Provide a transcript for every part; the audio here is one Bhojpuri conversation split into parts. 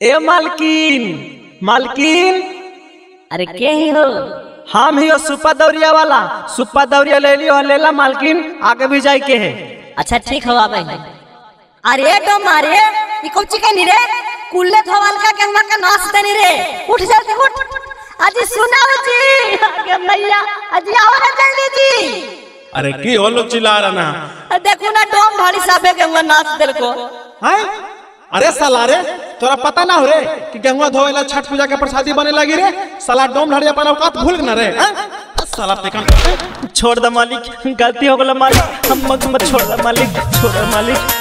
ए मालकिन मालकिन। अरे के ही हो? हम ही हो सुपा दौरिया वाला। सुपा दौरिया ले लियो लेला मालकिन, आगे भी जाए के है। अच्छा ठीक हो आबे। अरे तो मारे ई कोची के नी रे कुल्ले थवाल का केंगा का नाच देनी रे। उठ जल्दी उठ। अजी सुनाओ जी आगे मैया अजी आओ ना जल्दी जी। अरे की हो लोग चिल्ला रहा ना? देखो ना डोम भाड़ी साबे केंगा नाच देल को हैं? अरे साला रे तोरा पता ना हो रे कि गेहुआ धोवेला छठ पूजा के प्रसादी बने लगी रे। साला डोम ढाड़ी अपन औकात भूल गना रे। साला पेकन छोड़ दे मालिक, गलती हो गला मालिक, हम मत छोड़ दे मालिक, छोड़ दे मालिक।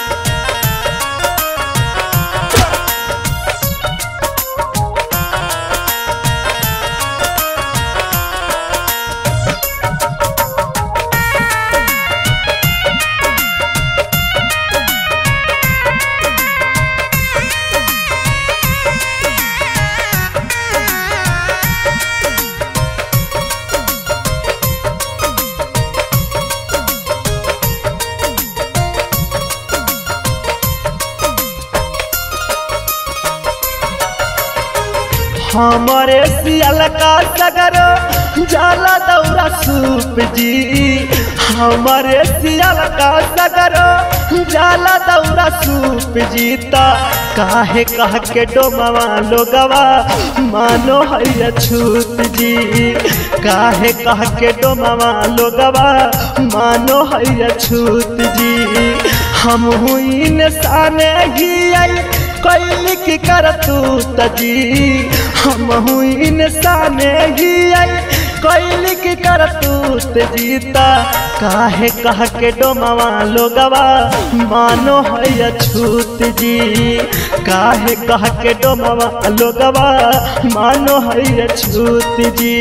हमारे सियाल का सगर जाला दौरा सूप जी। हमारे सियाल का सगर जाला दौरा सूप जी। ता काहे कह के डोमवा लोगवा मानो है छूत जी। काहे कह के डोमवा लोगवा मानो है छूत जी। हम हुई इंसान ही आई कैली की कर तू तजी। हम हुई इंसान ही आई कैली की कर तू तजीता। काहे कह के डोमवा लोगवा मानो है छूत जी। काहे कह के डोमवा लोगवा मानो है छूत जी।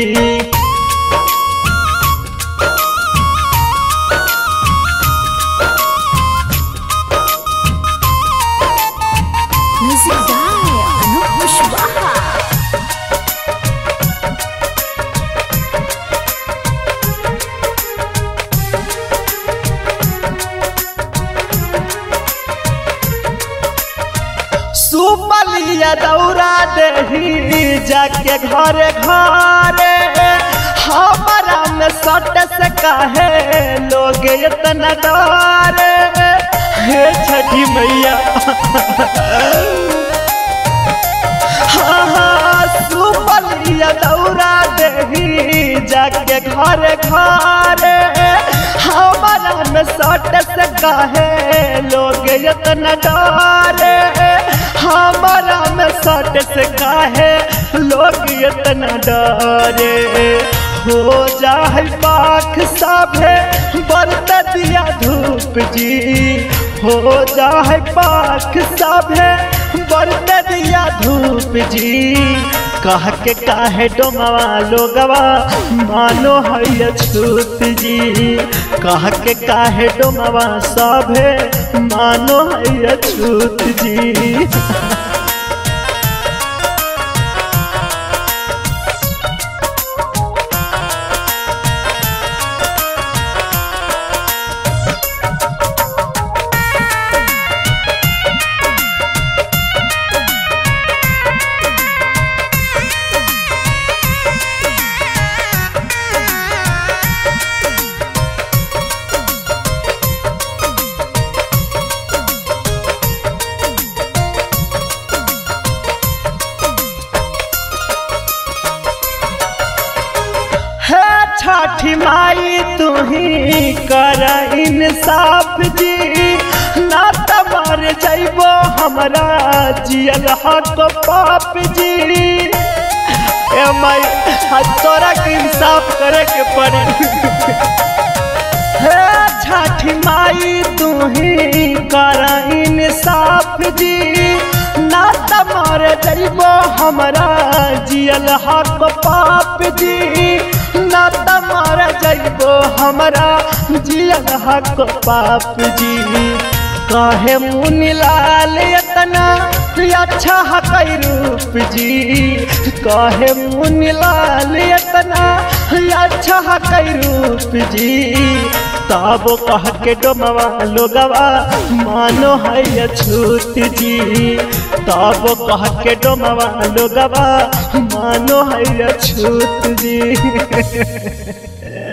सुपलिया दौरा देही जाके घरे घरे। हमारा में सट से काहे लोग इतना डरे। हे छठी मैया हाँ सुपलिया दौरा देही जाके घरे घरे। हमारा में सट से काहे लोग इतना डरे। हमारा में सट से काहे लोग इतना डरे। हो जाए पाख साभे बरत दिया धूप जी। हो जाए पाख साभे बरत दिया धूप जी। कह के काहे डोमवा लोगवा मानो है छूत जी। कह के काहे डोमवा सभे मानो है छूत जी। छठी माई तुही कर इंसाफ जी। ना तमर जइबो हमरा जियल हक पाप जी। ए माई तोरा के इंसाफ करे के पड़ी। हे छठी माई तुही कर इंसाफ जी। ना तमर जइबो हमरा जियल हक पाप जी। ना तमारा जइबो हमरा जियल हक पाप जी। काहे मुनि लाल इतना अच्छा हकई रूप रूप जी काहे मुनिलाल इतना अच्छा कई रूप जी तब कह के डोमवा लोगवा मानो है छूत जी तब कह के डोमवा लोगवा मानो है छूत जी।